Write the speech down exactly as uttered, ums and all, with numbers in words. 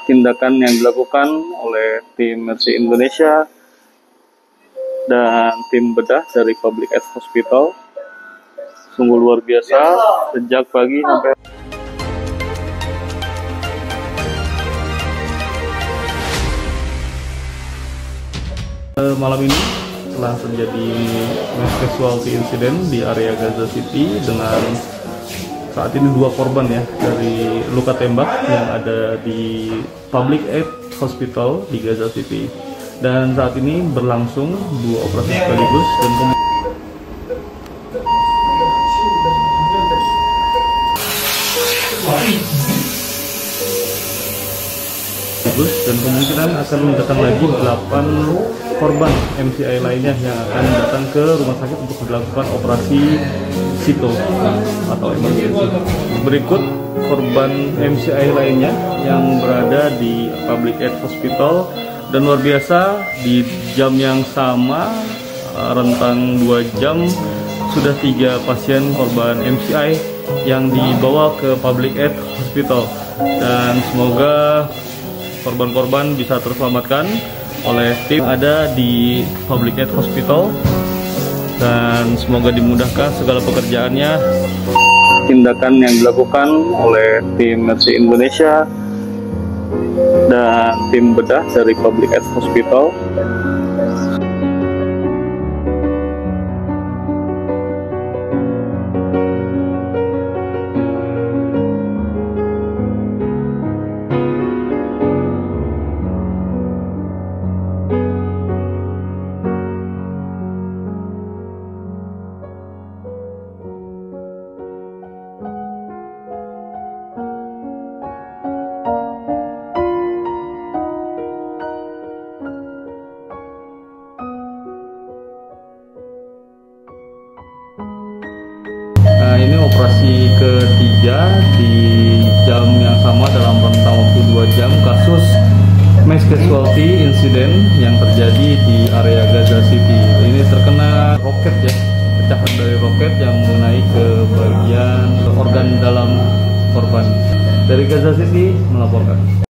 tindakan yang dilakukan oleh tim Mercy Indonesia dan tim bedah dari Public Aid Hospital sungguh luar biasa sejak pagi sampai malam ini. Telah terjadi mass casualty incident di area Gaza City dengan saat ini dua korban ya dari luka tembak yang ada di Public Aid Hospital di Gaza City, dan saat ini berlangsung dua operasi sekaligus dan kemudian dan kemungkinan akan datang lagi delapan korban M C I lainnya yang akan datang ke rumah sakit untuk dilakukan operasi sito atau emergency. Berikut korban M C I lainnya yang berada di Public Aid Hospital, dan luar biasa di jam yang sama rentang dua jam sudah tiga pasien korban M C I yang dibawa ke Public Aid Hospital, dan semoga korban-korban bisa terselamatkan oleh tim ada di Public Aid Hospital, dan semoga dimudahkan segala pekerjaannya. Tindakan yang dilakukan oleh tim Mercy Indonesia dan tim bedah dari Public Aid Hospital Nah, ini operasi ketiga di jam yang sama dalam rentang waktu dua jam kasus mass casualty incident yang terjadi di area Gaza City. Ini terkena roket ya, pecahan dari roket yang mengenai ke bagian organ dalam korban. Dari Gaza City melaporkan.